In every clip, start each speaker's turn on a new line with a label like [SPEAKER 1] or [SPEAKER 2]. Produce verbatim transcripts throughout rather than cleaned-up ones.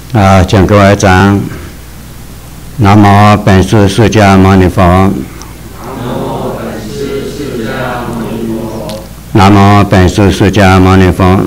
[SPEAKER 1] 啊，请各位长。南无本师释迦牟尼佛。南无本师释迦牟尼佛。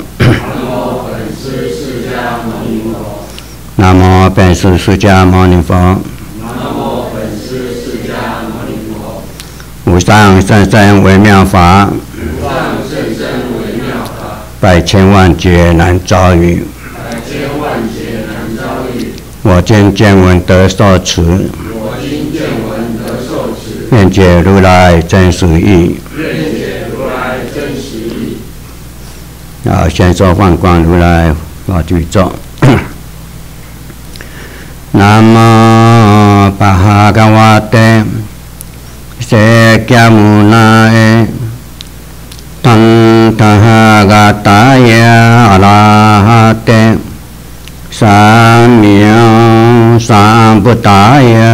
[SPEAKER 1] 南无本师释迦牟尼佛。南无本师释迦牟尼佛。无上甚深微妙法。无上甚深微妙法。百千万劫难遭遇。百千万劫难遭遇。我今见闻得受持。我今见闻得受持。愿解如来真实义。愿解如来真实义。啊，先说放光如来法具咒。南无巴嘎瓦特释迦牟尼当他嘎达耶阿拉哈特三藐三菩提耶。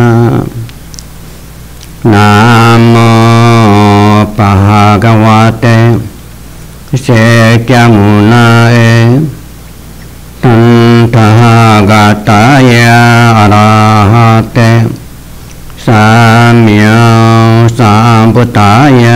[SPEAKER 1] 南无巴嘎瓦特释迦牟尼当他嘎达耶阿拉哈特三藐三菩提耶。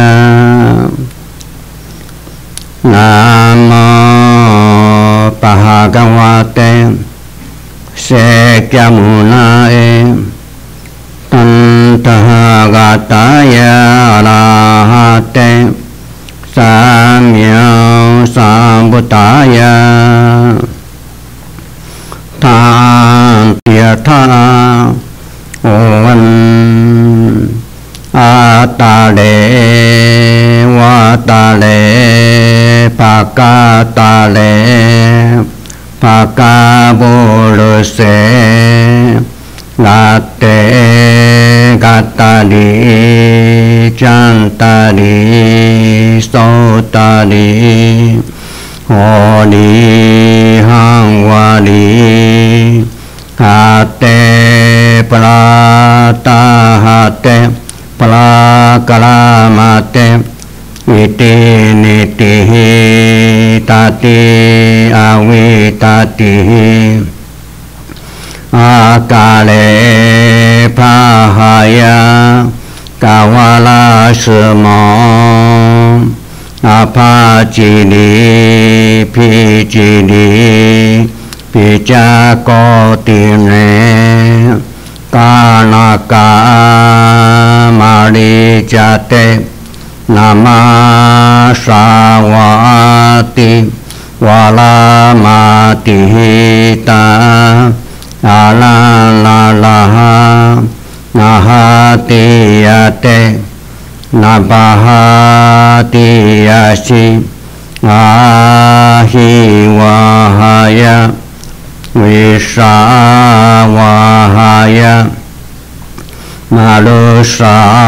[SPEAKER 1] 南无巴嘎瓦特释迦牟尼当他嘎达耶阿拉哈特三藐三菩提耶。他别他闻阿达雷瓦达雷巴嘎达雷巴嘎波罗塞拉德嘎达里赞达里苏达里阿里汉瓦里哈特布拉达哈特布拉格拉玛特伊蒂尼蒂达蒂阿维达蒂阿嘎雷帕哈呀嘎瓦拉什摩阿帕吉里皮吉里皮加高蒂内嘎那嘎玛里加特那玛沙瓦蒂瓦拉玛蒂达阿拉拉拉哈那哈蒂亚特那巴哈蒂亚西阿希瓦哈呀维沙瓦哈呀马鲁沙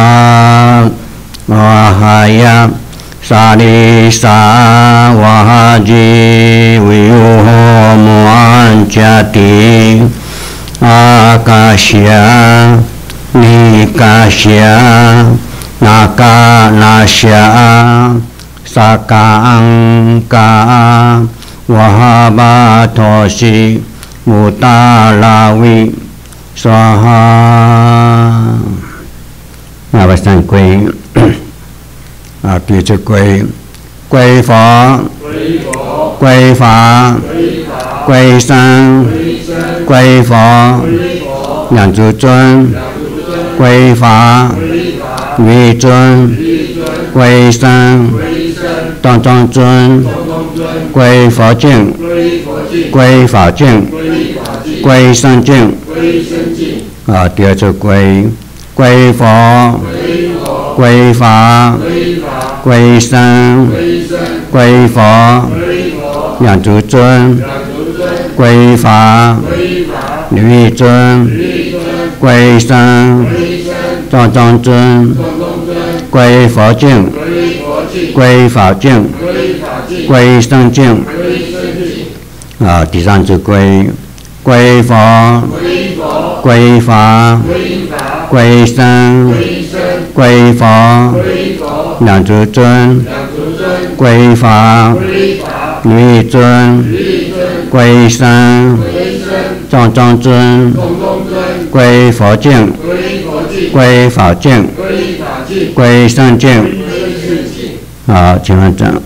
[SPEAKER 1] 瓦哈呀沙利沙瓦哈吉维尤霍摩安加蒂阿卡西亚尼卡西亚那嘎那夏萨嘎安嘎瓦哈巴托西穆达拉维娑哈。那么三归啊，弟子归归佛、归法、归僧、归佛、两足尊、归法、为尊、归僧、当中尊、归佛境、归法境、归僧境。啊，第二次归归佛、归法、归僧、归佛、两足尊、归法、律尊、归僧、藏藏尊、归佛境、归法境、归僧境。啊，第三次归归佛、归法、归僧、归佛、两足尊、归法、律尊、归僧、 众中尊，归佛境，归法境，归圣境。好，请问长。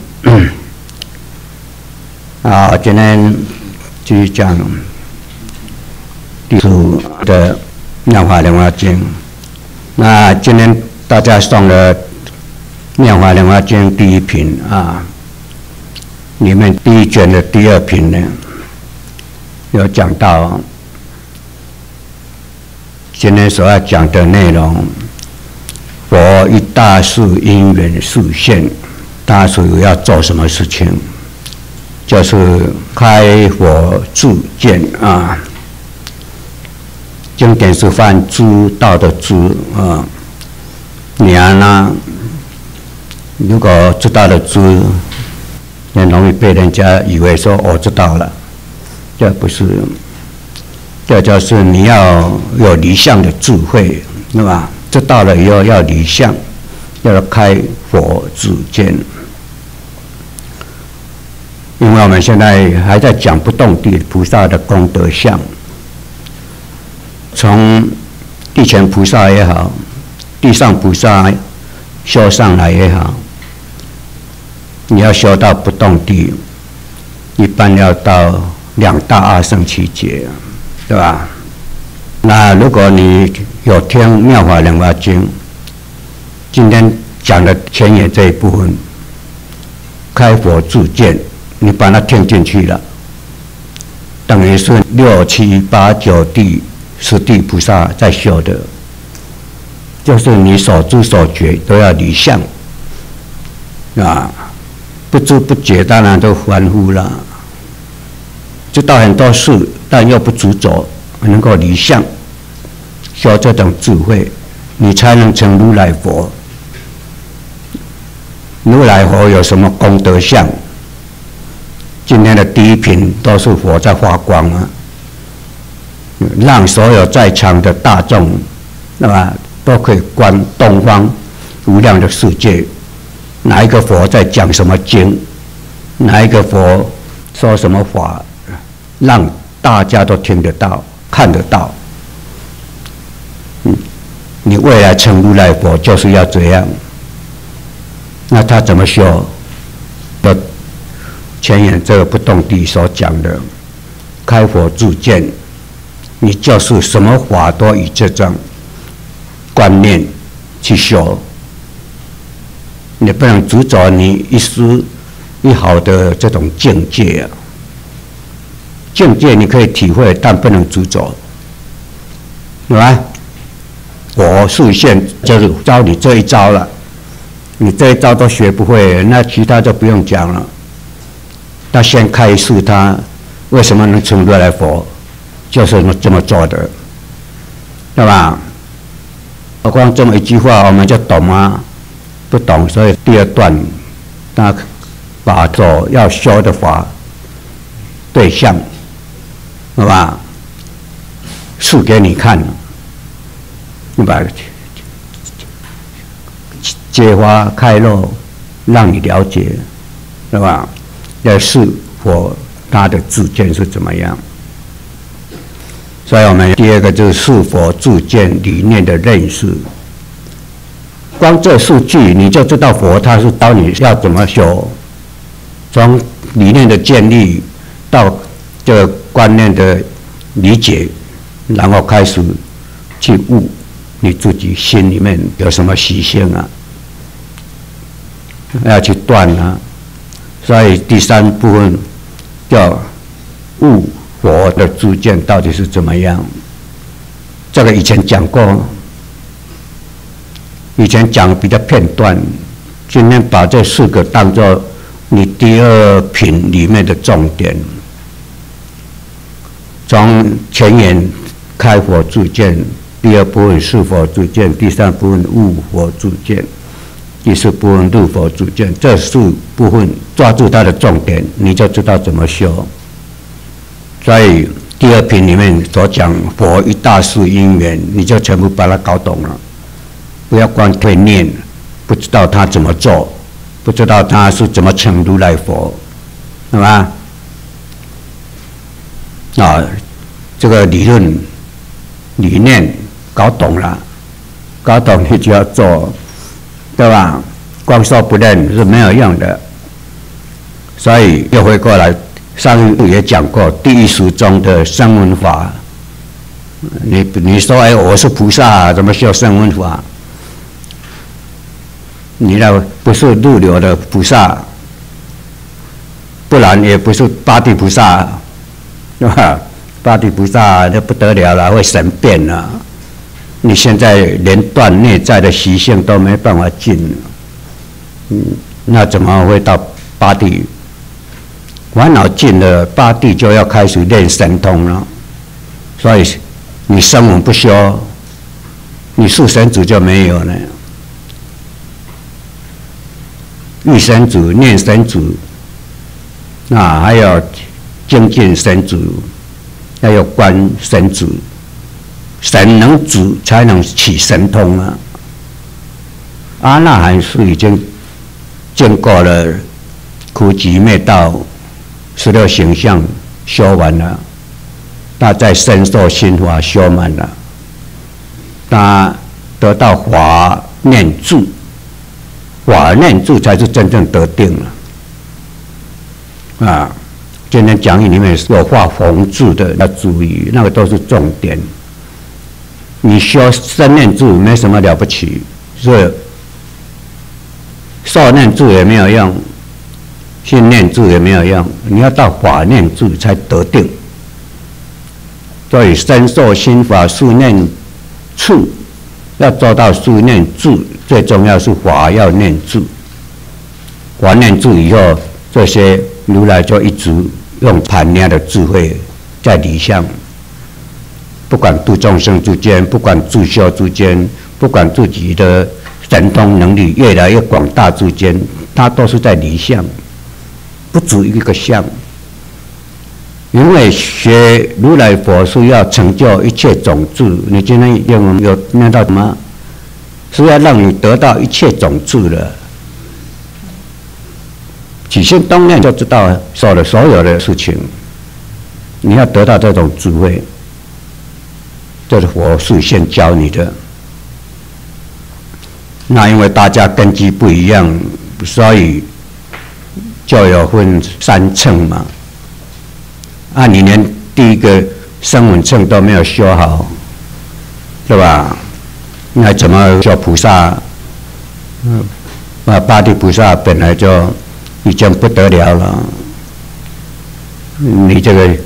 [SPEAKER 1] 好，今天继续讲第五的《妙法莲华经》。那今天大家送了《妙法莲华经》第一品啊，里面第一卷的第二品呢，有讲到今天所要讲的内容。佛一大事因缘示现，大事要做什么事情？就是开佛智见啊。经典是翻知道的知啊，你啊呢？如果知道的知，很容易被人家以为说我知道了，这不是，这就是你要有离相的智慧，对吧？知道了以后要离相，要开佛智见。因为我们现在还在讲不动地菩萨的功德相，从地前菩萨也好，地上菩萨修上来也好，你要修到不动地，一般要到两大阿僧祇劫，对吧？那如果你有听《妙法莲华经》，今天讲的前言这一部分，开佛智见，你把它听进去了，等于是六七八九地十地菩萨在修的，就是你所知所觉都要离相啊，不知不觉当然都凡夫了，知道很多事，但又不执着，能够离相，修这种智慧，你才能成如来佛。如来佛有什么功德相？今天的第一品都是佛在发光啊，让所有在场的大众，对吧，都可以观东方无量的世界，哪一个佛在讲什么经，哪一个佛说什么法，让大家都听得到、看得到。嗯，你未来成如来佛就是要这样。那他怎么修？的前言这个不动地所讲的开佛智见，你就是什么法都以这种观念去修，你不能执着你一丝一毫的这种境界啊。境界你可以体会，但不能执着，对吧？我示现就是教你这一招了，你这一招都学不会，那其他就不用讲了。他先开示他为什么能成如来佛，就是这么做的，对吧？光这么一句话我们就懂吗？不懂，所以第二段他把所要修的法对象，对吧？示给你看，对吧？揭发开露，让你了解，对吧？要是佛他的智见是怎么样？所以我们第二个就是是佛智见理念的认识。光这四句你就知道佛他是教你要怎么修，从理念的建立到这个观念的理解，然后开始去悟你自己心里面有什么习性啊，要去断啊。所以第三部分叫悟佛的智见到底是怎么样？这个以前讲过，以前讲比较片段，今天把这四个当作你第二品里面的重点。从前言开佛智见，第二部分是佛智见，第三部分悟佛智见，第四部分入佛智见，这四部分抓住它的重点，你就知道怎么修。所以第二品里面所讲佛一大事因缘，你就全部把它搞懂了，不要光会念，不知道他怎么做，不知道他是怎么成如来佛，对吧？啊， 这个理论理念搞懂了，搞懂你就要做，对吧？光说不练是没有用的。所以又回过来，上一部也讲过，第一书中的声闻法。你你说哎，我是菩萨，怎么修声闻法？你那不是入流的菩萨，不然也不是八地菩萨，是吧？八地菩萨那不得了了，会神变了。你现在连断内在的习性都没办法进，嗯，那怎么会到八地？烦恼尽了，八地就要开始练神通了。所以你声闻不修，你速神子就没有了。欲神子、念神子，啊，还有精进神子，还有观神子，神能子才能起神通啊。阿那含是已经经过了苦集灭道十六行相修完了，他在身受心法修满了，他得到法念住。法念住才是真正得定了，啊！今天讲义里面有画红字的，要注意，那个都是重点。你修身念住没什么了不起，是受念住也没有用，心念住也没有用，你要到法念住才得定。所以身受心法数念处，要做到数念住。最重要是法要念住，法念住以后，这些如来就一直用盘念的智慧在理相，不管度众生之间，不管自修之间，不管自己的神通能力越来越广大之间，他都是在理相，不止一个相。因为学如来佛是要成就一切种子，你今天有有念到什么？是要让你得到一切种子的，起心动念就知道做了所有的事情。你要得到这种智慧，这是佛事先教你的。那因为大家根基不一样，所以就有分三乘嘛。啊，你连第一个声闻乘都没有修好，对吧？那怎么叫菩萨？嗯，那八地菩萨本来就已经不得了了。你这个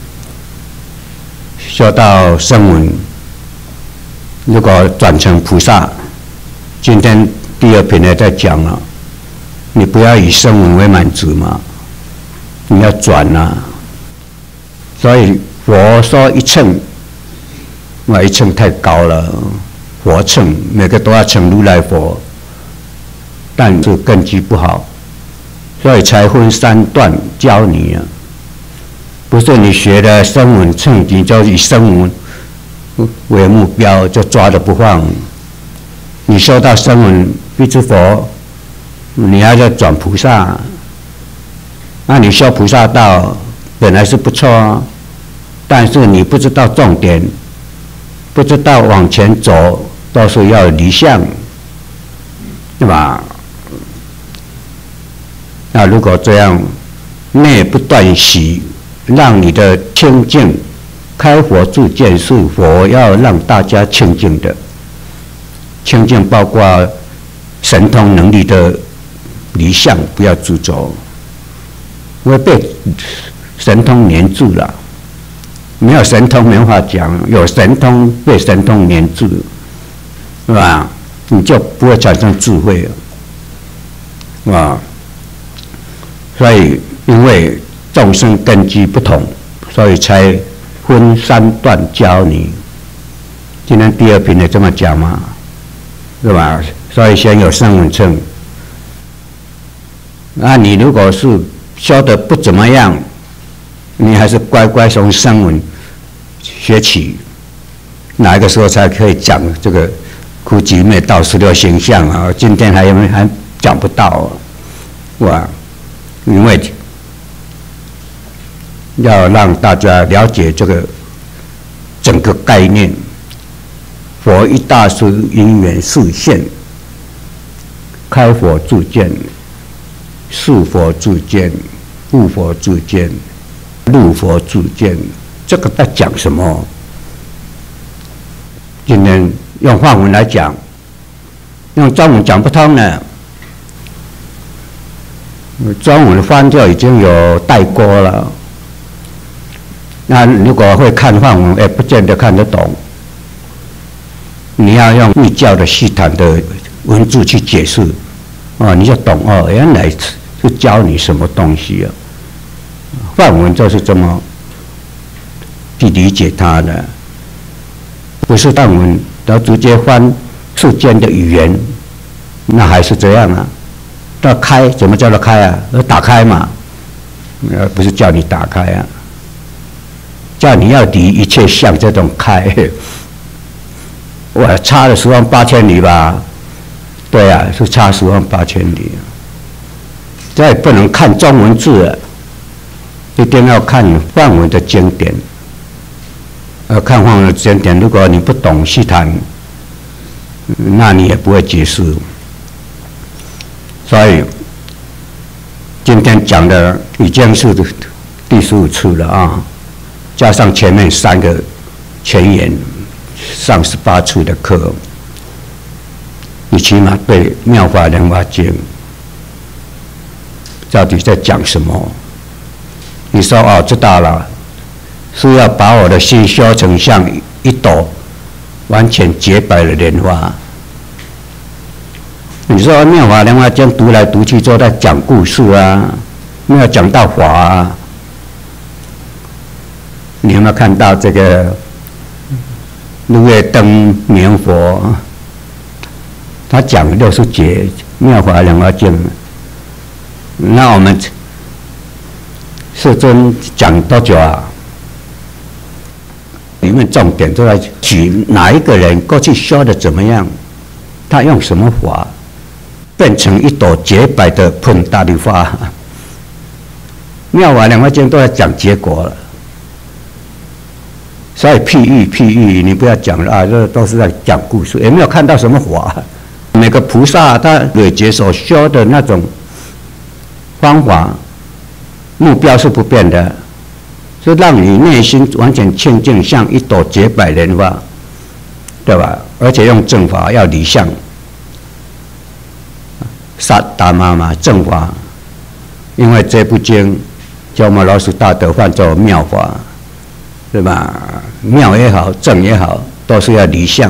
[SPEAKER 1] 修到声闻，如果转成菩萨，今天第二品也在讲了，你不要以声闻为满足嘛，你要转啊。所以佛说一乘，那一乘太高了。佛乘每个都要成如来佛，但是根基不好，所以才分三段教你啊。不是你学的声闻乘，你就以声闻为目标就抓着不放。你修到声闻必知佛，你还要转菩萨，那你修菩萨道本来是不错啊，但是你不知道重点，不知道往前走。都是要离相，对吧？那如果这样内不断习，让你的清净开佛智见是佛要让大家清净的，清净包括神通能力的离相，不要执着，会被神通黏住了。没有神通没法讲，有神通被神通黏住。是吧？你就不会产生智慧了，是吧？所以，因为众生根基不同，所以才分三段教你。今天第二品也这么讲嘛，是吧？所以先有声闻乘。那你如果是修得不怎么样，你还是乖乖从声闻学起，哪一个时候才可以讲这个？苦集灭道十六行相啊，今天还还讲不到、啊，哇！因为要让大家了解这个个概念。佛一大师因缘示现，开佛自见，是佛自见，悟佛自见，入佛自见。这个在讲什么？今天用梵文来讲，用中文讲不通呢。中文翻就已经有带过了，那如果会看梵文，也不见得看得懂。你要用密教的系统的文字去解释，哦，你就懂哦，原来是教你什么东西啊？梵文就是这么去理解它的。不是梵文，要直接翻世间的语言，那还是这样啊。要开，怎么叫做开啊？要打开嘛，呃，不是叫你打开啊，叫你要离一切相这种开。哇，差了十万八千里吧？对啊，是差十万八千里。这也不能看中文字，一定要看梵文的经典。呃，看梵文的经典，如果你不懂细谈，那你也不会解释。所以今天讲的已经是第十五次了啊，加上前面三个前言，上十八次的课，你起码对《妙法莲华经》到底在讲什么？你说哦，知道了。是要把我的心修成像一朵完全洁白的莲花。你说《妙法莲华经》读来读去都在讲故事啊，没有讲到法啊。你有没有看到这个日月灯明佛？他讲六十节《妙法莲华经》，那我们世尊讲多久啊？里面重点都在举哪一个人过去修的怎么样，他用什么法变成一朵洁白的喷大绿花。妙法莲华经都在讲结果了，所以譬喻譬喻，你不要讲了啊，这都是在讲故事，也没有看到什么法。每个菩萨他累劫所修的那种方法，目标是不变的。是让你内心完全清净，像一朵洁白莲花，对吧？而且用正法要离相，萨达玛嘛正法，因为这部经叫我们老师大德唤作妙法，对吧？妙也好，正也好，都是要离相，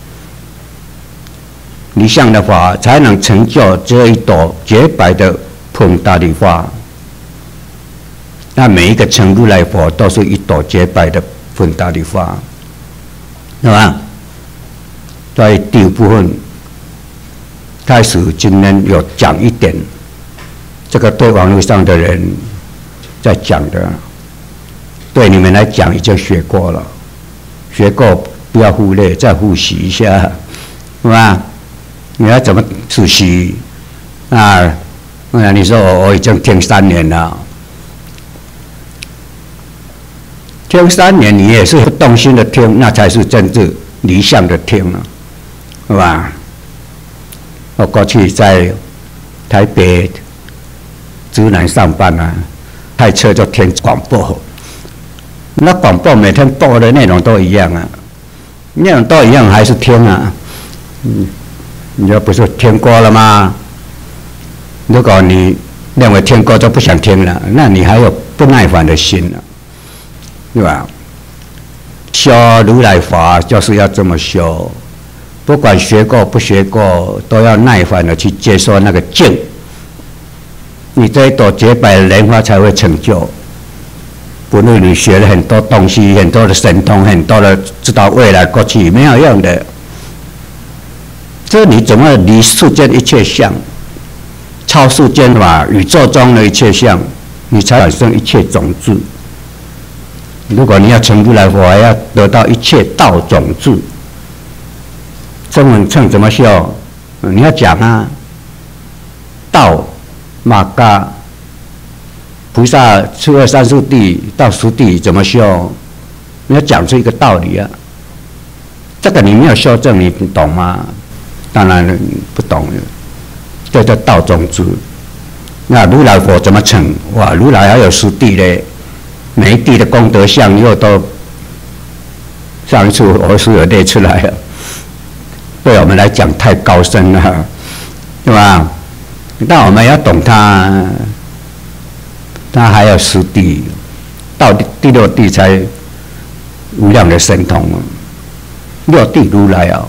[SPEAKER 1] 离相的法才能成就这一朵洁白的喷大梨花。那每一个成如来佛都是一朵洁白的喷大梨花，对吧？所以第五部分开始，今天有讲一点，这个对网络上的人在讲的，对你们来讲已经学过了，学过不要忽略，再复习一下，是吧？你要怎么复习啊？那你说我我已经听三年了。听三年，你也是不动心的听，那才是真正离相的听了，是吧？我过去在台北竹南上班啊，开车就听广播，那广播每天播的内容都一样啊，内容都一样还是听啊？嗯，你这不是听过了吗？如果你认为听过就不想听了，那你还有不耐烦的心了。对吧？修如来法就是要这么修，不管学过不学过，都要耐烦的去接受那个境。你这一朵洁白的莲花才会成就。不论你学了很多东西，很多的神通，很多的知道未来过去，没有用的。这你怎么离世间一切相，超世间法，宇宙中的一切相，你才产生一切种子。如果你要成如来佛，还要得到一切道种子。中文称怎么修？你要讲啊，道、马嘎、菩萨初二三四地到十地怎么修？你要讲出一个道理啊。 这个你没有修正，你懂吗？当然不懂了。这叫道种子。那如来佛怎么成？哇，如来还有十地嘞，每一地的功德相又都，上一次我是有列出来了，对我们来讲太高深了，对吧？但我们要懂它，它还有十地，到第六地才无量的神通，六地如来哦。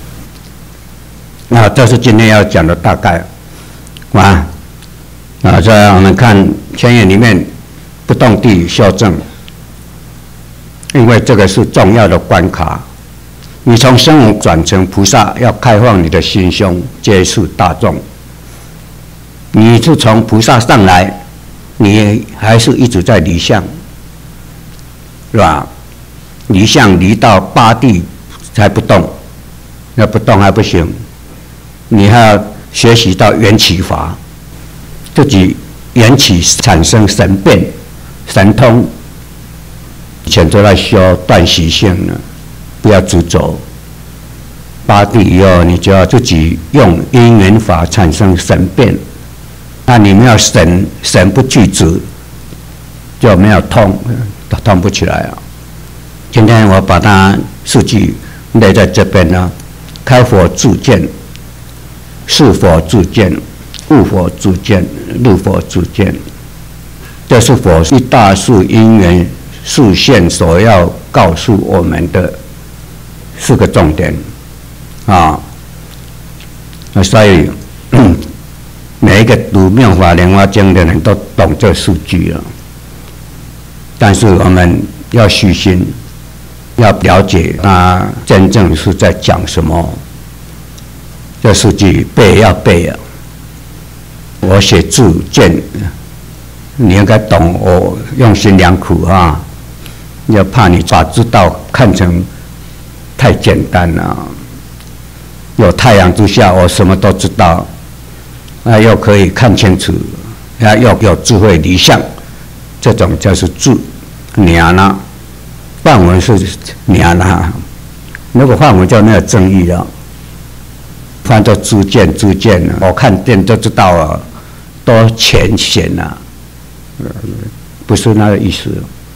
[SPEAKER 1] 那这是今天要讲的大概，啊，啊，这样我们看前言里面不动地修正，因为这个是重要的关卡。你从声闻转成菩萨，要开放你的心胸，接触大众。你是从菩萨上来，你还是一直在离相，是吧？离相离到八地才不动，那不动还不行，你还要学习到缘起法，自己缘起产生神变、神通。以前都在修断习性了，不要执着。八地以后，你就要自己用因缘法产生神变。那你没有神，神不具足，就没有通，通不起来啊。今天我把它数据列在这边呢，开佛自见，是佛自见，悟佛自见，入佛自见，这是佛一大数因缘示现所要告诉我们的四个重点啊。那所以每一个读《妙法莲华经》的人都懂这数据了，但是我们要虚心，要了解它真正是在讲什么。这数据背要背啊！我写字见，你应该懂，我用心良苦啊！要怕你把知道看成太简单了。有太阳之下，我什么都知道。啊，又可以看清楚，啊，又有智慧离相，这种就是智娘了。梵文是娘了，如果梵文就没有正义了，翻作知见知见了，我看见就知道了，多浅显了，不是那个意思。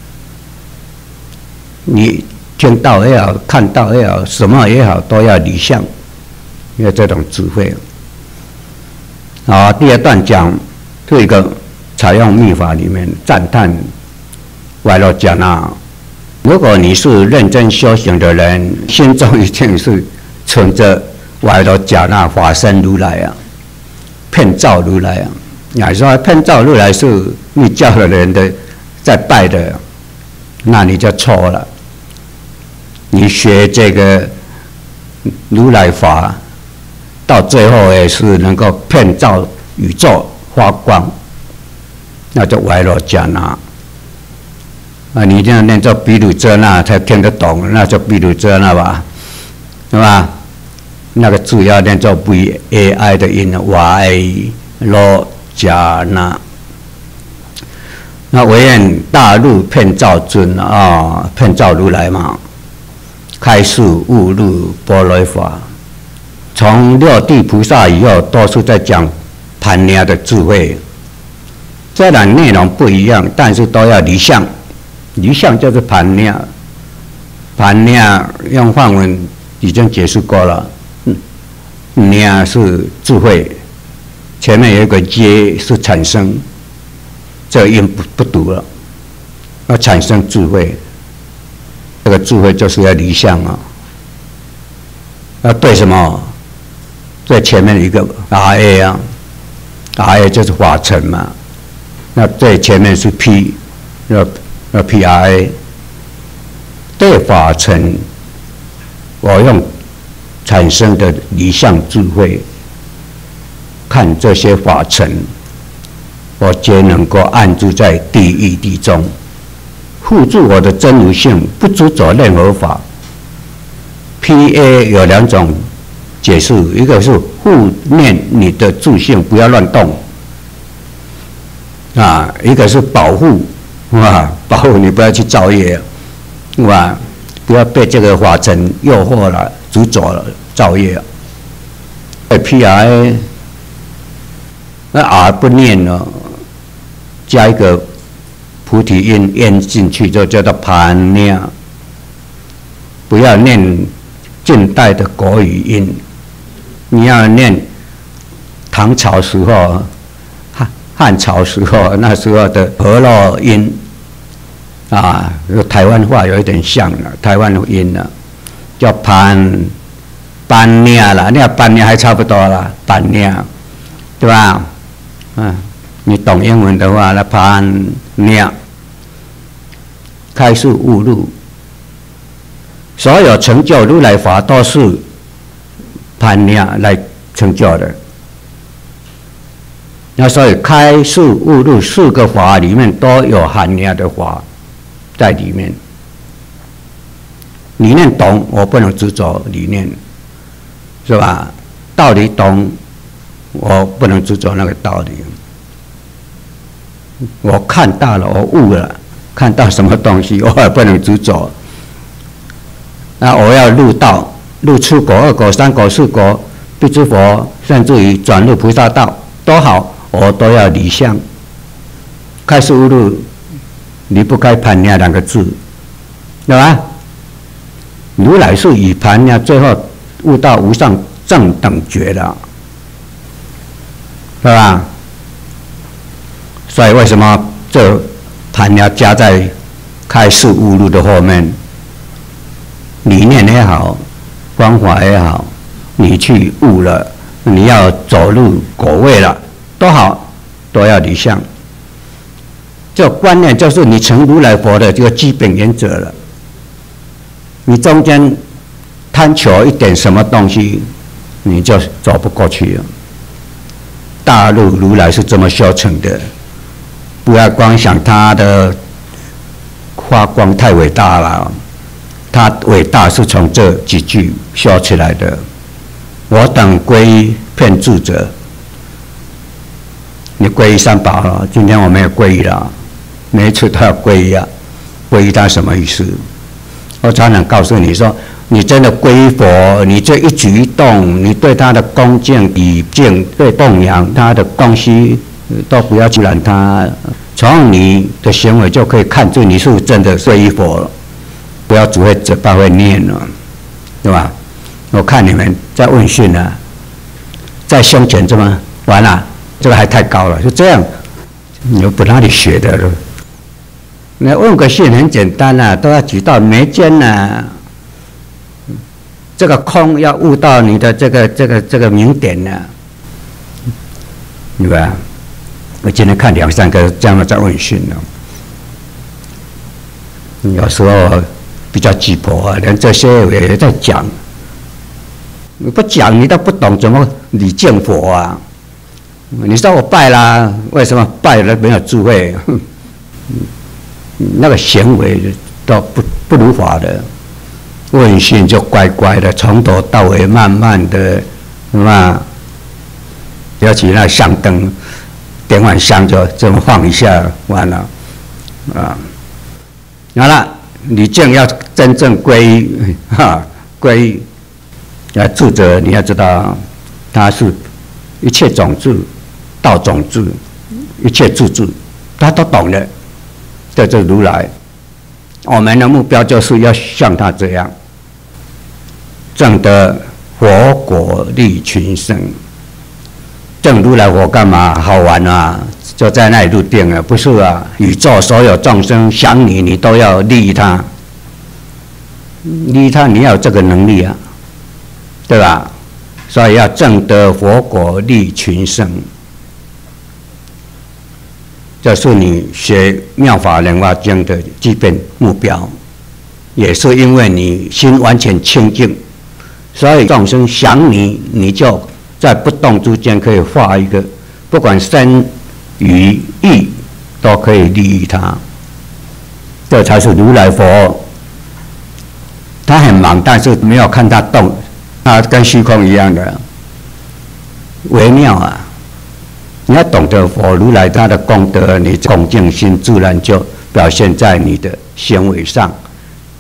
[SPEAKER 1] 你听到也好，看到也好，什么也好，都要离相，因为这种智慧。好，第二段讲这个采用密法里面赞叹歪罗迦那。如果你是认真修行的人，心中一定是存着歪罗迦那法身如来啊，遍照如来啊。你说遍照如来是密教的人的在拜的，那你就错了。你学这个如来法，到最后也是能够遍照宇宙发光，那就歪罗迦那。啊，你这样念作毗卢遮那才听得懂，那就毗卢遮那吧，对吧？那个字要念作 V A I 的音 ，Y 罗迦那。那唯愿大陆遍照尊啊，遍照如来嘛，开示悟入般若法。从六地菩萨以后，都是在讲盘尼的智慧。虽然内容不一样，但是都要离相。离相就是盘尼，盘尼用梵文已经解释过了。尼是智慧，前面有一个耶是产生，这个音不不读了，要产生智慧。这个智慧就是要离相啊。要对什么？最前面一个 R A 啊 ，R A 就是法尘嘛。那最前面是 P， 要要 P R A。对法尘，我用产生的离相智慧，看这些法尘，我皆能够安住在第一地中，护住我的真如性，不执着任何法。P A 有两种解释，一个是护念你的自性不要乱动，啊，一个是保护，啊，保护你不要去造业，是吧？ 不要被这个法尘诱惑了、执着了、造业。P R 那 R 不念了，加一个菩提音咽进去，就叫做盘念。不要念近代的国语音，你要念唐朝时候、汉汉朝时候那时候的河洛音啊，台湾话有一点像了，台湾音了，叫盘班念啦，那班念还差不多啦，班念，对吧？嗯，你懂英文的话，那盘念开示悟入。所有成就如来法都是盘念来成就的。那所以开示悟入四个法里面都有含念的法在里面。理念懂，我不能执着理念，是吧？道理懂，我不能执着那个道理。我看到了，我悟了，看到什么东西，我也不能执着。那我要入道，入初果、二果、三果、四果，必知佛，甚至于转入菩萨道，都好，我都要离相。开示悟入，离不开盘念两个字，对吧？如来是以盘念最后悟到无上正等觉的，是吧？所以为什么这盘念加在开示悟入的后面？理念也好，方法也好，你去悟了，你要走入果位了，都好，都要离相。这观念就是你成如来佛的这个基本原则了。你中间贪求一点什么东西，你就走不过去了。大陆如来是这么修成的，不要光想他的发光太伟大了。他伟大是从这几句修起来的。我等皈依遍智者，你皈依三宝了。今天我们也皈依了，每一次都要皈依啊。皈依他什么意思？我常常告诉你说，你真的皈依佛，你这一举一动，你对他的恭敬礼敬、对供养他的东西，都不要去拦他。从你的行为就可以看出你是不是真的皈依佛了。不要只会嘴巴会念了，对吧？我看你们在问讯呢、啊，在胸前这么完了，这个还太高了，就这样，你又不哪里学的了？那问个讯很简单啊，都要举到眉间呐、啊。这个空要悟到你的这个这个这个明点呢、啊，对吧？我今天看两三个这样的在问讯呢，有时候。比较鸡婆啊，连这些也在讲。你不讲，你都不懂怎么礼敬佛啊？你说我拜啦，为什么拜了没有智慧？那个行为都不不如法的。问讯就乖乖的，从头到尾慢慢的，是吧？尤其那香灯，点完香就这么放一下，完了，啊，好了。你正要真正皈依，哈，皈依，要智者，你要知道，他是一切种子，道种子，一切智智，他都懂的。这就是如来。我们的目标就是要像他这样，证得佛果利群生。证如来佛干嘛？好玩啊！就在那里入定了，不是啊？宇宙所有众生想你，你都要利益他，利益他，你要有这个能力啊，对吧？所以要证得佛果利群生，这是你学妙法莲华经的基本目标，也是因为你心完全清净，所以众生想你，你就在不动之间可以画一个，不管身语意都可以利益他，这才是如来佛。他很忙，但是没有看他动，他跟虚空一样的微妙啊！你要懂得佛如来他的功德，你恭敬心自然就表现在你的行为上，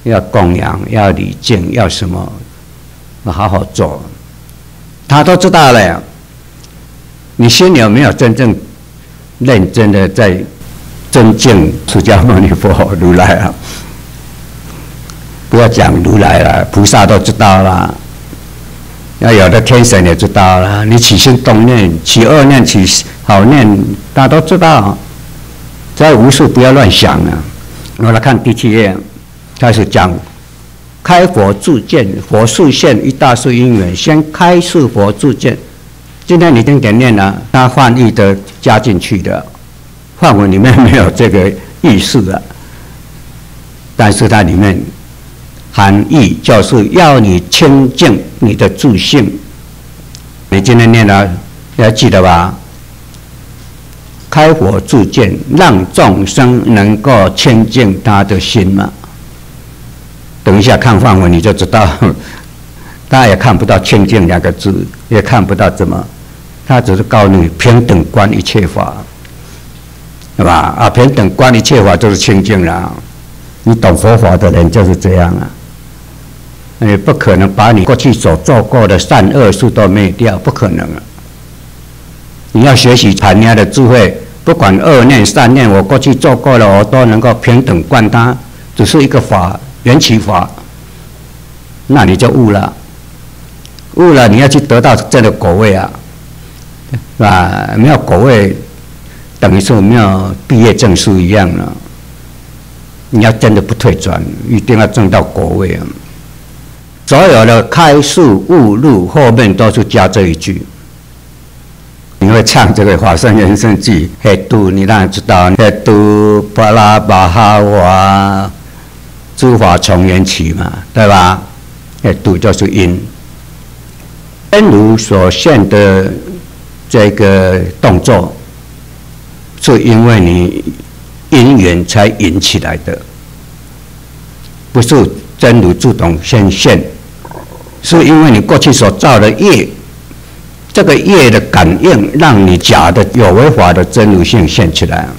[SPEAKER 1] 要供养，要礼敬，要什么，要好好做，他都知道了。你心里有没有真正认真的在尊敬释迦牟尼佛如来啊？不要讲如来了，菩萨都知道了，要有的天神也知道了。你起心动念、起恶念、起好念，大家都知道。在无数不要乱想啊！我来看第七页，开始讲开佛助见，佛示现一大事因缘，先开示佛助见。今天你听点念了，他翻译的加进去的，梵文里面没有这个意思的，但是它里面含义就是要你清净你的自性。你今天念了，你还记得吧？开佛助见，让众生能够清净他的心嘛。等一下看梵文你就知道，大家也看不到清净两个字，也看不到怎么，他只是告诉你平等观一切法，对吧？啊，平等观一切法就是清净了。你懂佛法的人就是这样啊，你不可能把你过去所做过的善恶事都灭掉，不可能啊。你要学习禅呀的智慧，不管恶念善念，我过去做过了，我都能够平等观它，只是一个法，缘起法，那你就悟了。悟了，你要去得到真的果位啊，是吧？没有果位，等于是没有毕业证书一样了。你要真的不退转，一定要证到果位啊！所有的开示悟入后面都是加这一句。你会唱这个《法身人生记》，嘿度你当然知道，嘿度巴拉巴哈瓦，诸法从缘起嘛，对吧？嘿度就是因，真如所现的这个动作，是因为你因缘才引起来的，不是真如自动先现，是因为你过去所造的业。这个业的感应，让你假的有为法的真如性现起来。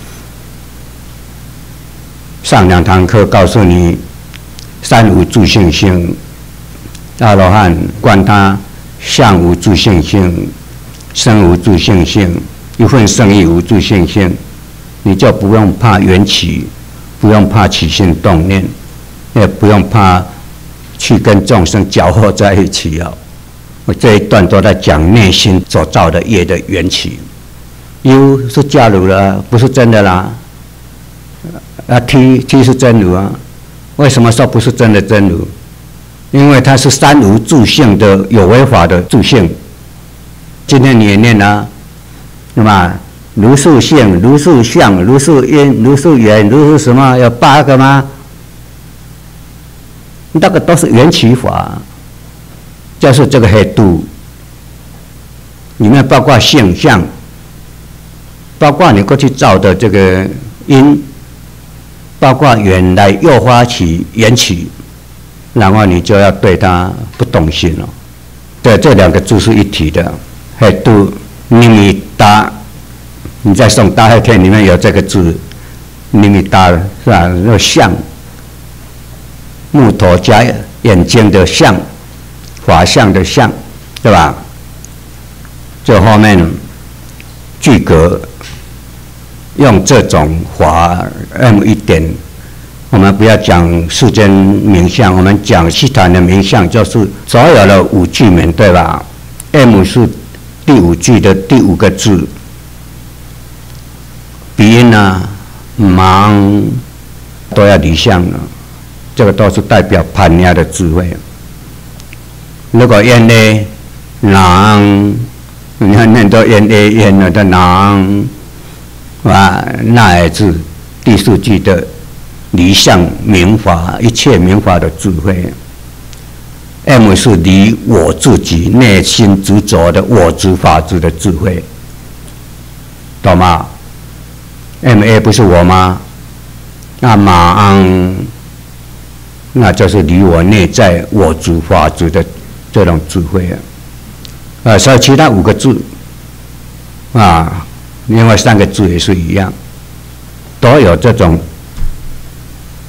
[SPEAKER 1] 上两堂课告诉你，三无自性性，阿罗汉观他相无自性性，身无自性性，一份生意无自性性，你就不用怕缘起，不用怕起心动念，也不用怕去跟众生搅和在一起哦。我这一段都在讲内心所造的业的缘起。U 是假如了，不是真的啦。啊 T T 是真如啊。为什么说不是真的真如？因为它是三无自性的有为法的自性。今天你也念啊，对吧？如是性、如是相、如是因、如是缘、如是什么？有八个吗？那个都是缘起法。就是这个黑度，里面包括性相，包括你过去造的这个因，包括缘来诱发起缘起，然后你就要对它不动心了。对，这两个字是一体的。黑度尼米达，你在诵大黑天里面有这个字，尼米达是吧？那个相，木头加眼睛的相。法相的相，对吧？这后面具格用这种法 M 一点，我们不要讲世间名相，我们讲西坛的名相，就是所有的五句名，对吧 ？M 是第五句的第五个字，鼻音啊、盲都要离相了，这个都是代表盘压的智慧。如果烟呢，囊，你看念到烟呢烟了的囊，啊，那也是第四句的离相明法，一切明法的智慧。M 是离我自己内心执着的我执法执的智慧，懂吗 ？M A 不是我吗？那马昂，那就是离我内在我执法执的。这种智慧啊，啊，所以其他五个字啊，另外三个字也是一样，都有这种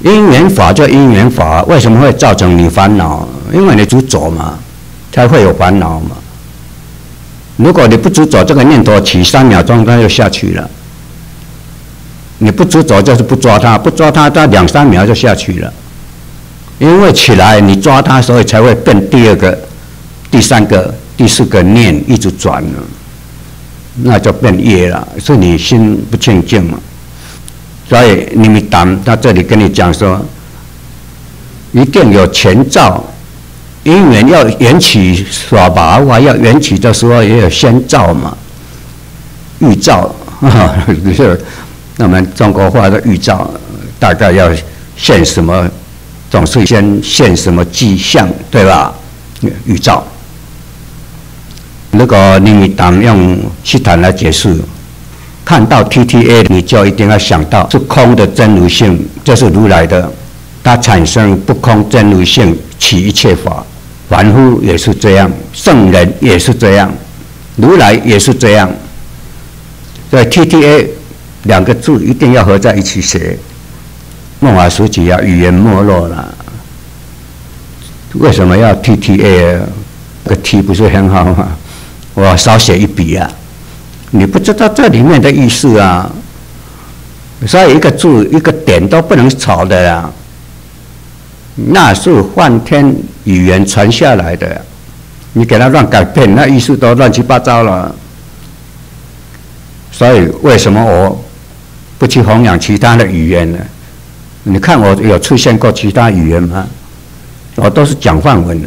[SPEAKER 1] 因缘法就因缘法，为什么会造成你烦恼？因为你执着嘛，才会有烦恼嘛。如果你不执着，这个念头起三秒钟，它就下去了。你不执着就是不抓它，不抓它，它两三秒就下去了。因为起来你抓它，所以才会变第二个、第三个、第四个念一直转了，那就变业了，是你心不清净嘛。所以你们谈他这里跟你讲说，一定有前兆，因缘要缘起耍拔话，要缘起的时候也有先兆嘛，预兆啊，那么中国话的预兆，大概要现什么，总是先现什么迹象，对吧？预兆。如果你们谈用西谈来解释。看到 T T A， 你就一定要想到是空的真如性，这是如来的，它产生不空真如性，起一切法。凡夫也是这样，圣人也是这样，如来也是这样。所以 T T A 两个字一定要合在一起写。末法时期啊，语言没落了，为什么要 T T A？ 这个 T 不是很好吗？我少写一笔啊。你不知道这里面的意思啊，所以一个字一个点都不能少的呀。那是梵天语言传下来的，你给它乱改变，那意思都乱七八糟了。所以为什么我不去弘扬其他的语言呢？你看我有出现过其他语言吗？我都是讲梵文的。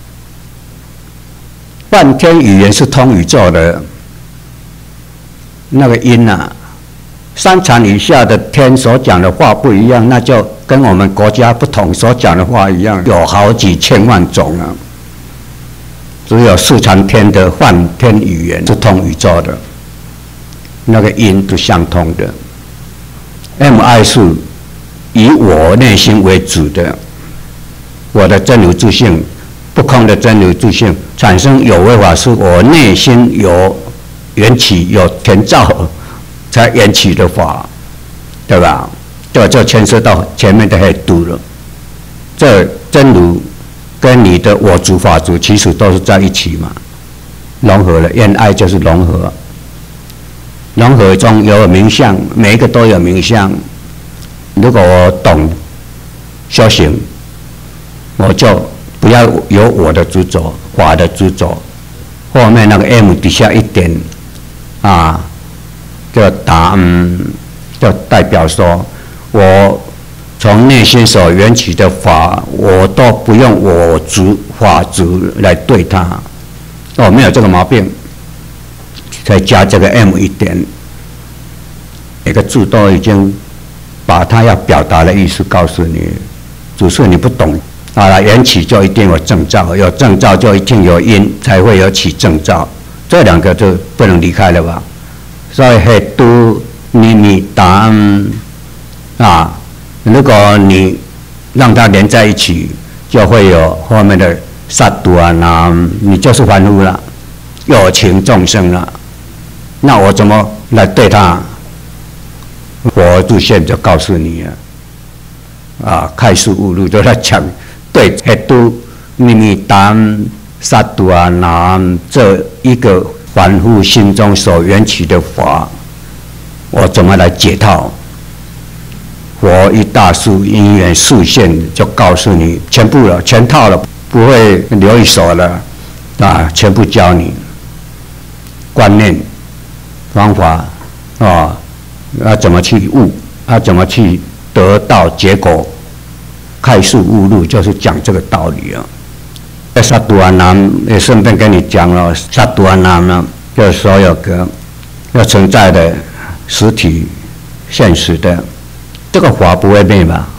[SPEAKER 1] 梵天语言是通宇宙的。那个音啊，三禅以下的天所讲的话不一样，那就跟我们国家不同所讲的话一样，有好几千万种啊。只有四禅天的梵天语言是通宇宙的，那个音是相通的。M I 是以我内心为主的，我的真如自性，不空的真如自性产生有为法，是我内心有。缘起有前兆才缘起的法，对吧？这就牵涉到前面的黑度了。这真如跟你的我主法主其实都是在一起嘛，融合了。愿爱就是融合，融合中有名相，每一个都有名相。如果我懂修行，我就不要有我的执着，法的执着。后面那个 M 底下一点。啊，就答嗯，就代表说，我从内心所缘起的法，我都不用我执法执来对它，哦，没有这个毛病，再加这个 M 一点，每个字都已经把它要表达的意思告诉你，只是你不懂。啊，缘起就一定有正兆，有正兆就一定有因，才会有起正兆。这两个就不能离开了吧？所以黑度你你答案啊，如果你让它连在一起，就会有后面的杀度啊，那你就是凡夫了，有情众生了。那我怎么来对他？佛祖现就告诉你了，啊，开示悟入就在讲对黑度你你答案。杀度啊，那这一个凡夫心中所缘起的法，我怎么来解套？佛一大树因缘示现，就告诉你全部了，全套了，不会留一手了，啊，全部教你观念、方法啊，要怎么去悟，要怎么去得到结果，开示悟入，就是讲这个道理啊。萨杜安南也顺便跟你讲了，萨杜安南呢，就是所有个要存在的实体、现实的这个法不会灭吧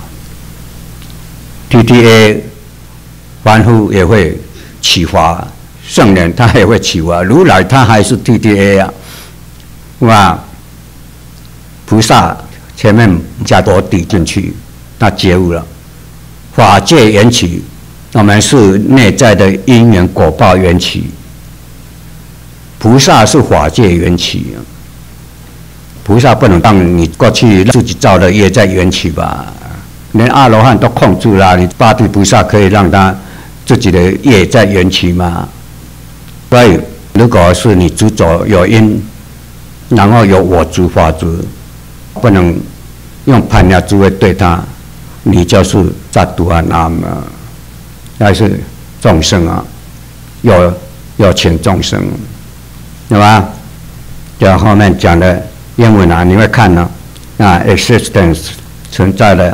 [SPEAKER 1] ？T T A 凡夫也会起法，圣人他也会起法，如来他还是 T T A 啊，是吧？菩萨前面加多底进去，他觉悟了，法界缘起。我们是内在的因缘果报缘起，菩萨是法界缘起。菩萨不能让你过去自己造的业在缘起吧？ 连阿罗汉都控制了，你八地菩萨可以让他自己的业在缘起吗？所以，如果是你执着有因，然后有我执法执，不能用攀缘智慧对他，你就是扎杜阿那么，还是众生啊，有有情众生，对吧？就后面讲的英文啊，你会看呢、啊，啊 ，existence 存在的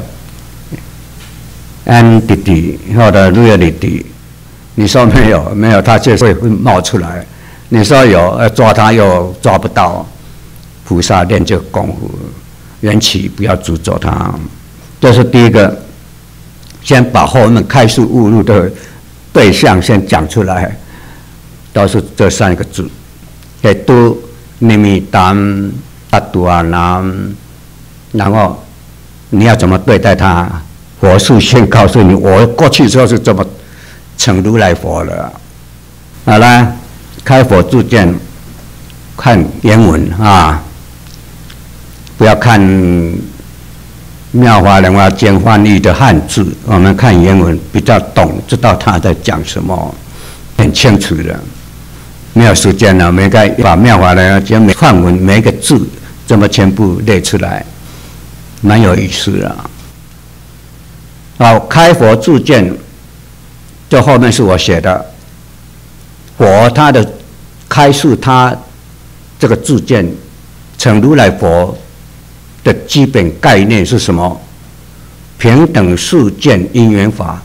[SPEAKER 1] entity 或者 reality， 你说没有，没有，它就会会冒出来；你说有，呃，抓它又抓不到。菩萨练这个功夫，缘起不要执着它，这是第一个。先把后面开示悟入的对象先讲出来，都是这三个字：嘿都尼米当达杜阿南。然后你要怎么对待他？佛是先告诉你，我过去就是这么成如来佛了。好了，开佛注见，看原文啊。不要看妙法莲华经翻译的汉字，我们看原文比较懂，知道他在讲什么，很清楚的。没有时间了，我们应该把妙法莲华经每梵文每一个字这么全部列出来，蛮有意思的。好，开佛注见，这后面是我写的。佛他的开示，他这个注见，成如来佛的基本概念是什么？平等世间因缘法。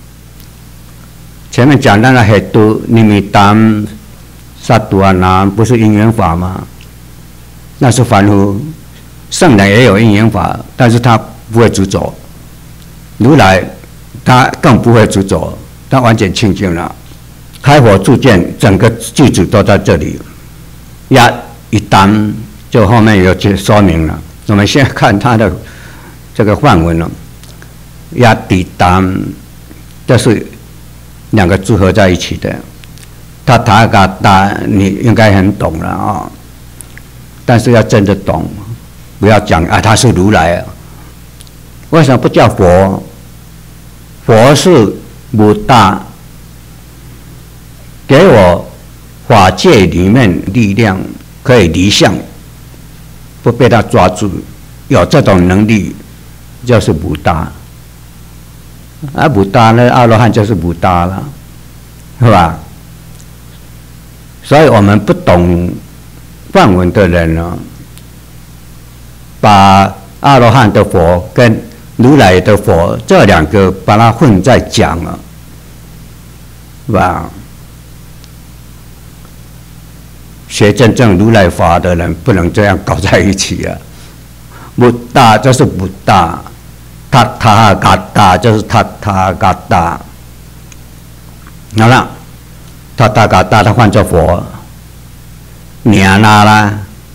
[SPEAKER 1] 前面讲到了很多尼米当萨杜阿那，不是因缘法吗？那是凡夫，圣人也有因缘法，但是他不会执着。如来他更不会执着，他完全清净了。开佛注见，整个句子都在这里。呀，一单就后面有解说明了。我们现在看他的这个梵文了，呀底单，这是两个字合在一起的。他塔嘎达，你应该很懂了啊、哦，但是要真的懂，不要讲啊，他是如来啊。为什么不叫佛？佛是不大，给我法界里面力量，可以离相。不被他抓住，有这种能力就是不大。啊，不大呢，阿罗汉就是不大了，是吧？所以我们不懂梵文的人呢，把阿罗汉的佛跟如来的佛这两个把它混在讲了，是吧？学真正如来法的人不能这样搞在一起啊！不大就是不大，塔塔嘎达就是塔塔嘎达。好了，塔塔嘎达他换作佛，念那啦，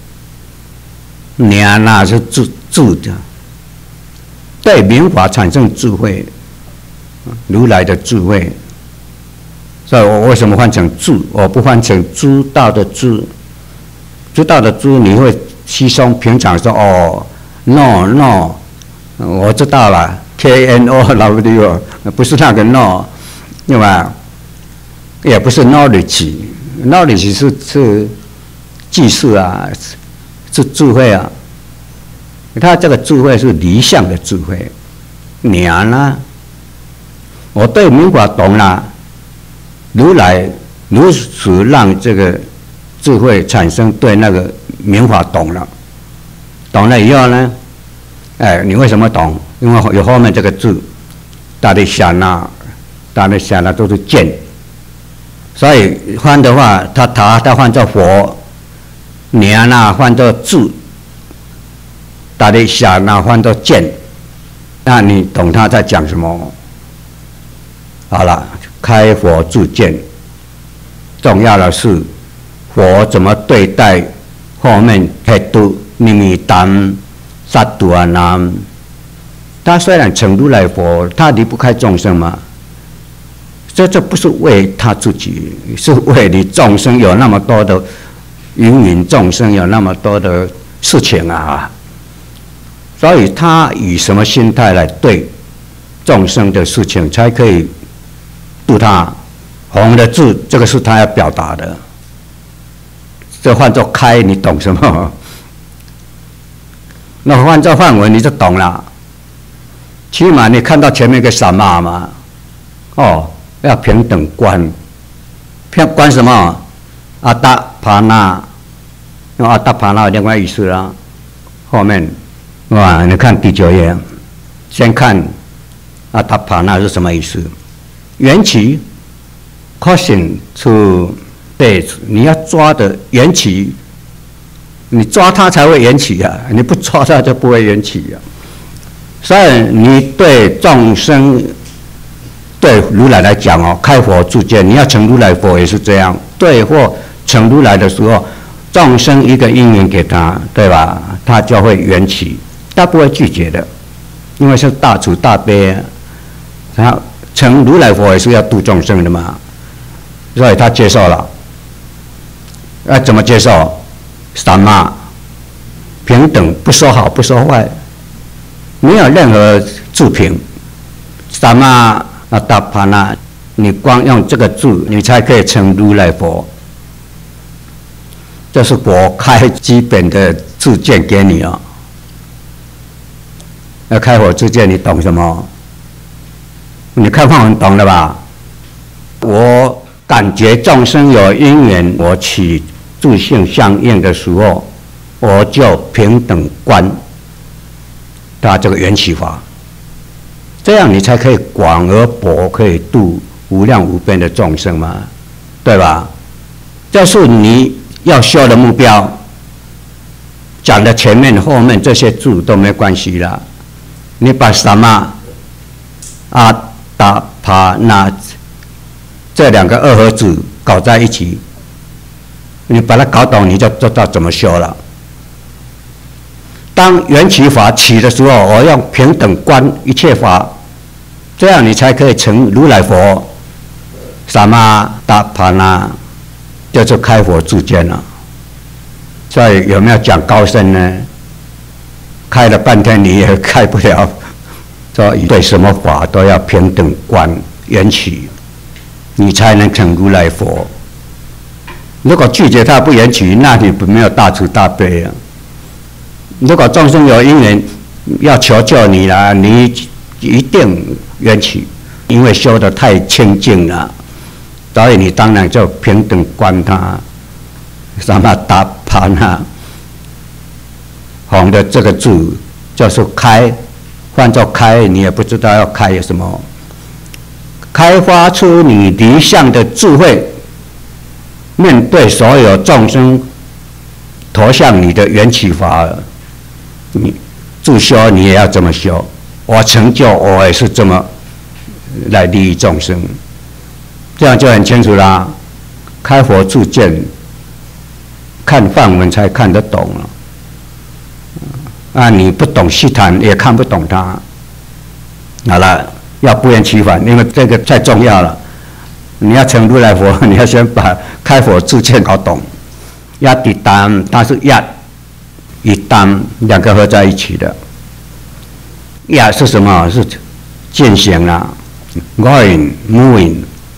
[SPEAKER 1] 念那是智智的，对明法产生智慧，如来的智慧。所以我为什么换成智？我不换成知道的知，知道的知你会稀松平常说哦 ，no no， 我知道了 ，K N O 老不对，不是那个 no， 对吧？也不是 knowledge，knowledge 是是技术啊，是智慧啊。他这个智慧是离相的智慧，娘呢？我对明法懂了。如来如此让这个智慧产生对那个明法懂了，懂了以后呢，哎，你为什么懂？因为有后面这个字，大的想啊，大的想啊都是见，所以翻的话，他他他换作佛，念啊换作智，大的想啊换作见，那你懂他在讲什么？好了。开佛注见，重要的是佛怎么对待后面黑度尼米当萨杜阿南。他虽然成如来佛，他离不开众生嘛。这这不是为他自己，是为你众生有那么多的芸芸众生，有那么多的事情啊。所以他以什么心态来对众生的事情，才可以度他。红的字，这个是他要表达的。这换作开，你懂什么？那换作梵文，你就懂了。起码你看到前面一个萨玛嘛，哦，要平等观，平观什么？阿达帕那，用阿达帕那另外意思啦。后面，哇，你看第九页，先看阿达帕那是什么意思？缘起 ，causing to base， 你要抓的缘起，你抓它才会缘起啊，你不抓它就不会缘起啊。所以你对众生，对如来来讲哦，开佛住见，你要成如来佛也是这样。对或成如来的时候，众生一个因缘给他，对吧？他就会缘起，他不会拒绝的，因为是大慈大悲啊。他成如来佛也是要度众生的嘛，所以他接受了。要怎么接受？三嘛，平等，不说好，不说坏。没有任何自评，三嘛阿达帕那，你光用这个字，你才可以成如来佛。这是我开基本的自荐给你哦。要开佛自荐，你懂什么？你看梵文懂了吧？我感觉众生有因缘，我起自性相应的时候，我就平等观。他这个缘起法，这样你才可以广而博，可以度无量无边的众生嘛，对吧？这是你要修的目标。讲的前面后面这些字都没关系啦，你把什么阿达帕那这两个二合子搞在一起，你把它搞懂，你就知道怎么修了。当缘起法起的时候，我用平等观一切法，这样你才可以成如来佛。萨玛达帕那就是开佛自见了。所以有没有讲高深呢？开了半天你也开不了。所以对什么法都要平等观缘起，你才能成如来佛。如果拒绝他不缘起，那你没有大慈大悲啊。如果众生有因缘要求救你啦，你一定缘起，因为修得太清净了，所以你当然就平等观他。什么达帕那，红的这个字就是开，换作开，你也不知道要开什么，开发出你离相的智慧，面对所有众生投向你的缘起法。你自修你也要这么修，我成就我也是这么来利益众生，这样就很清楚啦。开佛自见，看梵文才看得懂了。啊，你不懂细谈也看不懂它。好了，要不厌其烦，因为这个太重要了。你要成如来佛，你要先把开佛自见搞懂。亚底丹，它是亚。一单两个合在一起的，呀是什么？是进行啦 ，going moving。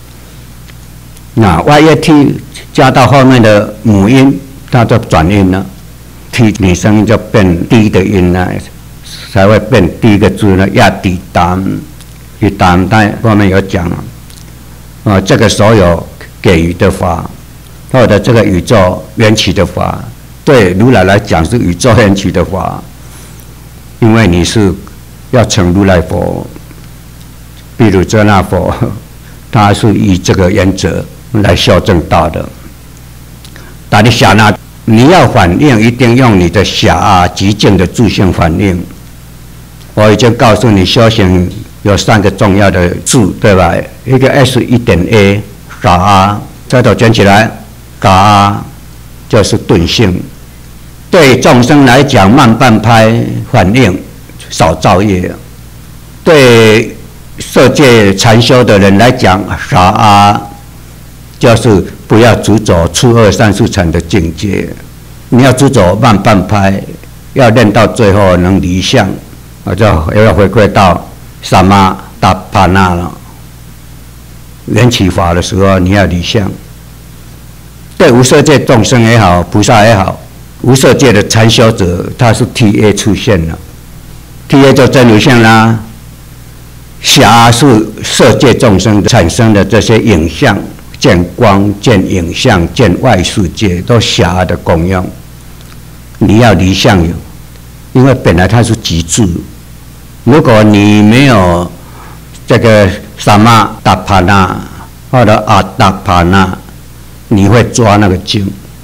[SPEAKER 1] 那 y a t 加到后面的母音，它就转音了 ，t 你声音就变低的音了，才会变第一个字呢。呀底单，一单，但后面有讲了，啊，这个所有给予的法，或者这个宇宙缘起的法。对如来来讲是宇宙缘起的法，因为你是要成如来佛，比如遮那佛，他是以这个原则来修正道的。但你想呢，你要反应，一定用你的狭啊极静的自性反应。我已经告诉你，修行有三个重要的字，对吧？一个 S 一点 A， 嘎啊，这头卷起来，嘎啊，就是顿性。对众生来讲，慢半拍反应，少造业；对色界禅修的人来讲，傻啊，就是不要执着初二三四禅的境界。你要执着慢半拍，要练到最后能离相，我就又要回归到萨玛达帕那了。缘起法的时候，你要离相。对无色界众生也好，菩萨也好，无色界的禅修者，他是 T A 出现了 ，T A 就真如相啦。暇是色界众生产生的这些影像，见光、见影像、见外世界，都暇的功用。你要离相有，因为本来它是极致。如果你没有这个萨玛达帕那或者阿达帕那，你会抓那个境。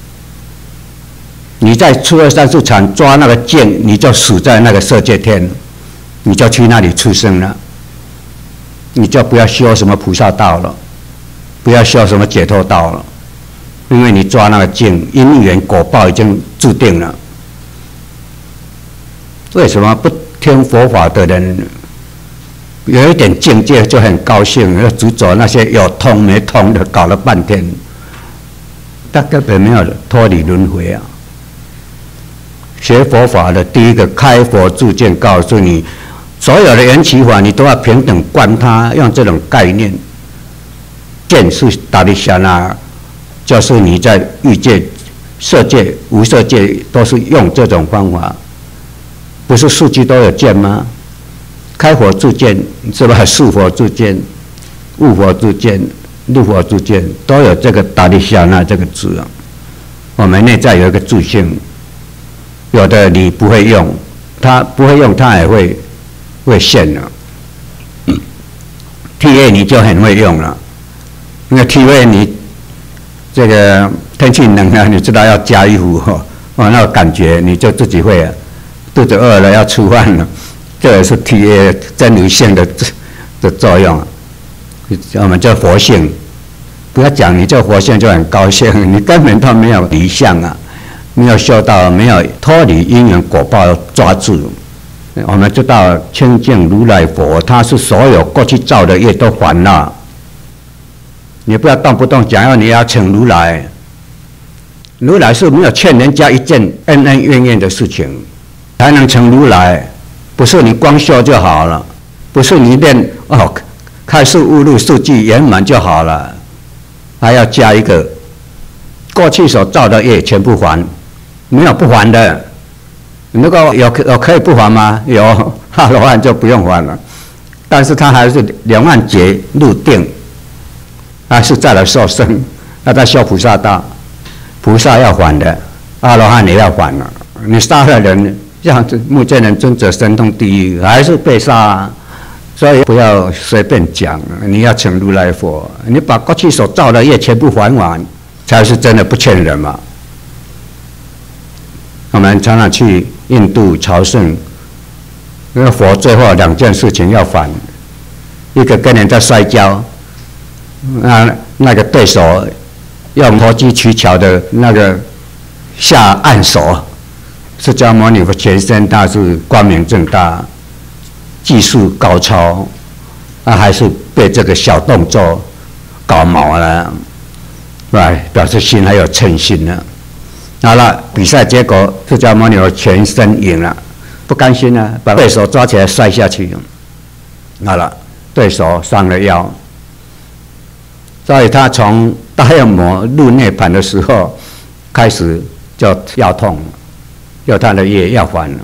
[SPEAKER 1] 你在初二三四禅抓那个境，你就死在那个色界天，你就去那里出生了。你就不要修什么菩萨道了，不要修什么解脱道了，因为你抓那个境，因缘果报已经注定了。为什么不听佛法的人有一点境界就很高兴，要执着那些有通没通的，搞了半天，他根本没有脱离轮回啊！学佛法的第一个开佛注见告诉你。所有的缘起法，你都要平等观它，用这种概念。见是达利夏那，就是你在欲界、色界、无色界都是用这种方法。不是四句都有见吗？开佛注见是吧？四佛注见、悟佛注见、入佛注见，都有这个达利夏那这个字啊。我们内在有一个自性，有的你不会用，它不会用，它也会。会现了，嗯 ，T A 你就很会用了，因为 T A 你这个天气冷了，你知道要加衣服哦，哦，那个感觉你就自己会了，肚子饿了要吃饭了，这也是 T A 真如性的的作用。我们叫佛性，不要讲你这佛性就很高兴，你根本都没有离相啊，没有修到，没有脱离因缘果报抓住。我们知道清净如来佛，他是所有过去造的业都还了。你不要动不动讲要你要请如来，如来是没有欠人家一件恩恩怨怨的事情，才能请如来。不是你光修就好了，不是你念哦开示悟入四句圆满就好了，还要加一个过去所造的业全部还，没有不还的。如果有有可以不还吗？有，阿罗汉就不用还了，但是他还是两万劫入定，还是再来受生，要再修菩萨道，菩萨要还的，阿罗汉也要还了。你杀了人，像目犍连尊者神通地狱，还是被杀啊。所以不要随便讲，你要请如来佛，你把过去所造的业全部还完，才是真的不欠人嘛。我们常常去印度朝圣，那个佛最后两件事情要还，一个跟人在摔跤，那那个对手用投机取巧的那个下暗手，释迦牟尼佛全身他是光明正大，技术高超，啊还是被这个小动作搞毛了，是吧？表示心还有嗔心呢。好了，比赛结果释迦牟尼佛全身赢了，不甘心啊，把对手抓起来摔下去。好了，对手伤了腰，所以他从大恶魔入涅槃的时候开始就腰痛了，有他的业要还了。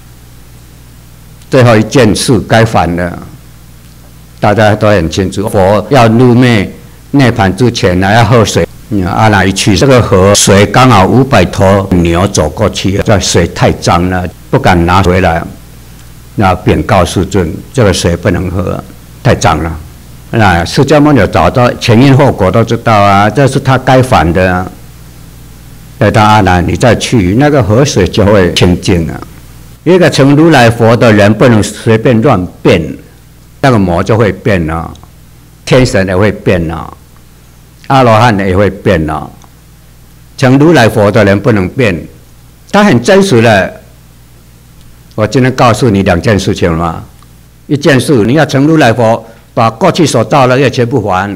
[SPEAKER 1] 最后一件事该还的，大家都很清楚。佛要入灭涅槃之前呢，要喝水。阿难一去，这个河水刚好五百头牛走过去，这水太脏了，不敢拿回来。那禀告世尊，这个水不能喝，太脏了。那释迦牟尼找到前因后果都知道啊，这是他该还的。对他阿难，你再去，那个河水就会清净了。一个成如来佛的人不能随便乱变，那个魔就会变了，天神也会变了。阿罗汉也会变了，成如来佛的人不能变，他很真实的。我今天告诉你两件事情嘛，一件事你要成如来佛，把过去所造的业全部还；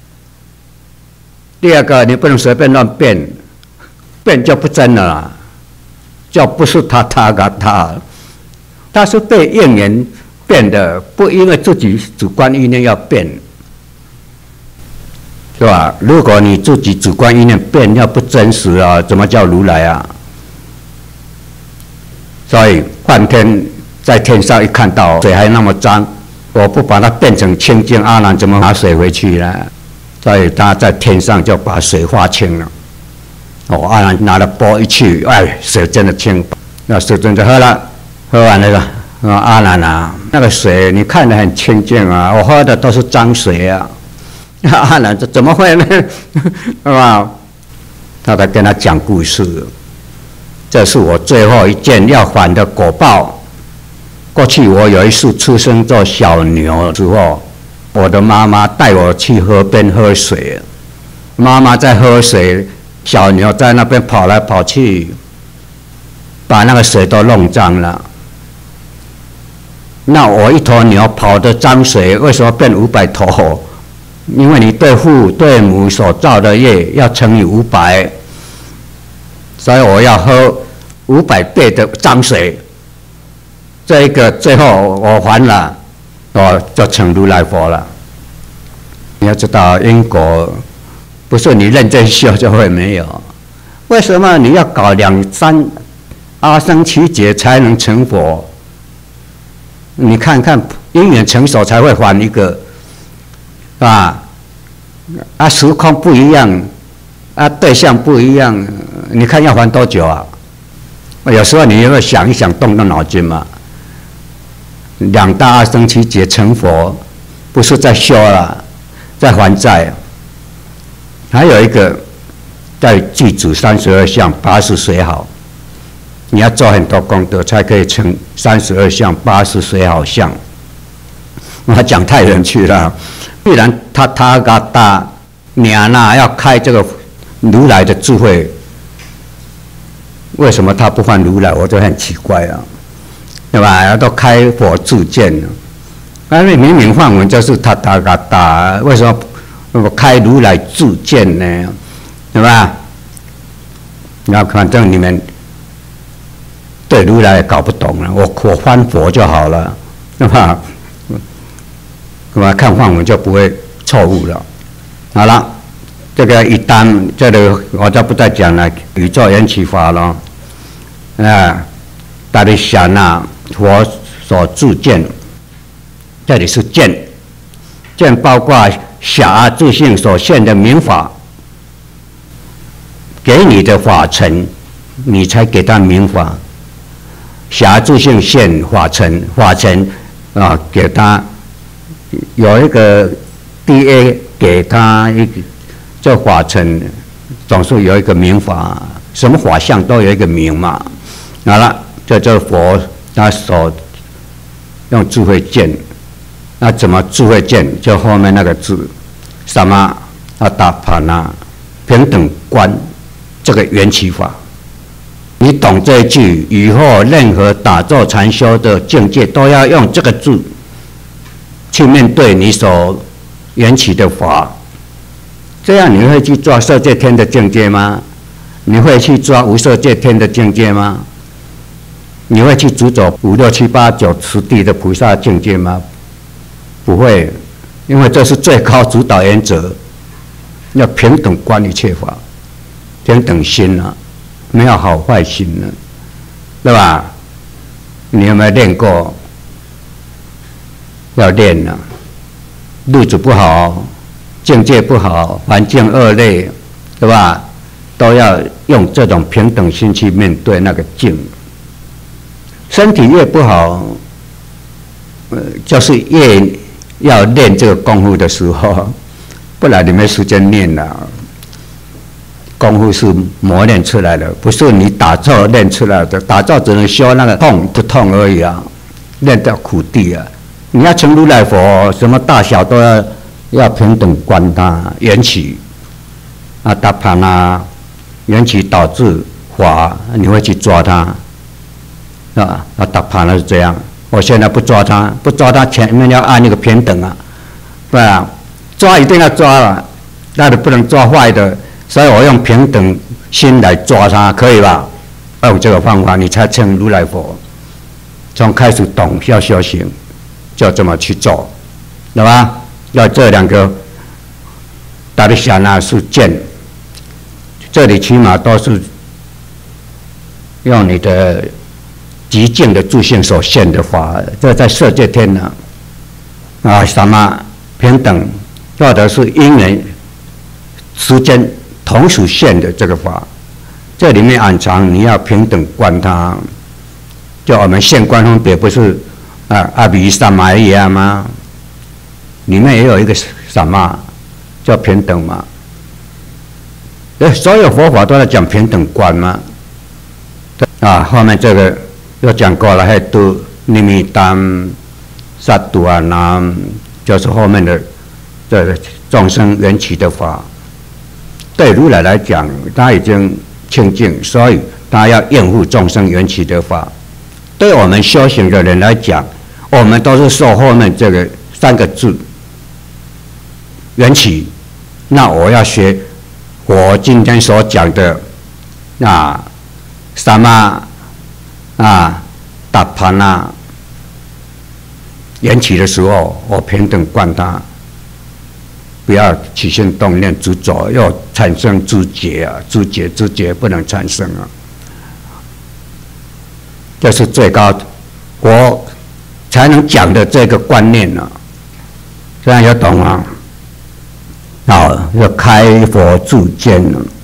[SPEAKER 1] 第二个，你不能随便乱变，变就不真了啦，就不是他他他他，他是被应缘变的，不因为自己主观意念要变，是吧？如果你自己主观意念变，要不真实啊，怎么叫如来啊？所以梵天在天上一看到水还那么脏，我不把它变成清净，阿难怎么拿水回去呢？所以他在天上就把水化清了。哦，阿难拿了钵一去，哎，水真的清，那水真的喝了，喝完了说，阿难啊，那个水你看得很清净啊，我喝的都是脏水啊。阿难这怎么会呢？是吧？他在跟他讲故事，这是我最后一件要还的果报。过去我有一次出生做小牛之后，我的妈妈带我去河边喝水，妈妈在喝水。小牛在那边跑来跑去，把那个水都弄脏了。那我一头牛跑的脏水，为什么变五百头？因为你对父对母所造的业要乘以五百，所以我要喝五百倍的脏水。这一个最后我还了，我就成如来佛了。你要知道因果。不是你认真修就会没有，为什么你要搞两三阿僧祇劫才能成佛？你看看因缘成熟才会还一个，啊，啊时空不一样，啊对象不一样，你看要还多久啊？有时候你要想一想，动动脑筋嘛。两大阿僧祇劫成佛，不是在修了，在还债。还有一个，在具足三十二相八十随好，你要做很多功德才可以成三十二相八十随好相。我讲太远去了。既然他他嘎达娘呐要开这个如来的智慧，为什么他不换如来？我就很奇怪了，对吧？要都开佛自见了，因为明明梵文就是他他嘎达，为什么？我开如来自见呢，对吧？那反正你们对如来也搞不懂了，我我翻佛就好了，对吧？我看梵文就不会错误了。好了，这个一单这里我就不再讲了，宇宙缘起法了。啊，大家想啊，佛所自见，这里是见，见包括。暇自性所现的名法，给你的法尘，你才给他名法。暇自性现法尘，法尘啊，给他有一个 D A， 给他一个这法尘，总是有一个名法，什么法相都有一个名嘛。好了，这就是佛他所用智慧见。那怎么智慧见？就后面那个字，什么阿达帕那平等观，这个缘起法。你懂这一句以后，任何打坐禅修的境界都要用这个字去面对你所缘起的法。这样你会去抓色界天的境界吗？你会去抓无色界天的境界吗？你会去主走五六七八九十地的菩萨境界吗？不会，因为这是最高主导原则，要平等观一切法，平等心啊，没有好坏心啊，对吧？你有没有练过？要练啊，路子不好，境界不好，环境恶劣，对吧？都要用这种平等心去面对那个境。身体越不好，呃，就是越要练这个功夫的时候，不然你没时间练了。功夫是磨练出来的，不是你打坐练出来的。打坐只能修那个痛不痛而已啊，练到苦地啊。你要成如来佛，什么大小都要要平等观它缘起啊，达盘啊，缘起导致法，你会去抓它啊？啊，达盘是这样。我现在不抓它，不抓它前面要按那个平等啊，对啊，抓一定要抓了，那你不能抓坏的，所以我用平等心来抓它，可以吧？用这个方法，你才成如来佛。从开始懂要修行， 就这么去做，对吧？要这两个达利夏那是见，这里起码都是用你的极境的自性所现的法，这在色界天呢，啊，什么平等，或者是因缘时间同时现的这个法，这里面暗藏你要平等观它，就我们现观分别不是啊阿比萨玛一样吗？里面也有一个什么叫平等嘛？哎，所有佛法都在讲平等观嘛。啊，后面这个又讲过了，还都尼米当萨杜啊那，就是后面的这个众生缘起的法。对如来来讲，他已经清净，所以他要应付众生缘起的法。对我们修行的人来讲，我们都是受后面这个三个字缘起。那我要学我今天所讲的啊，萨玛啊、达盘啊，缘起的时候，我平等观它。不要起心动念执着，要产生知觉啊！知觉知觉不能产生啊！这是最高我才能讲的这个观念呢、啊。这样有懂吗？好，要开佛自见了。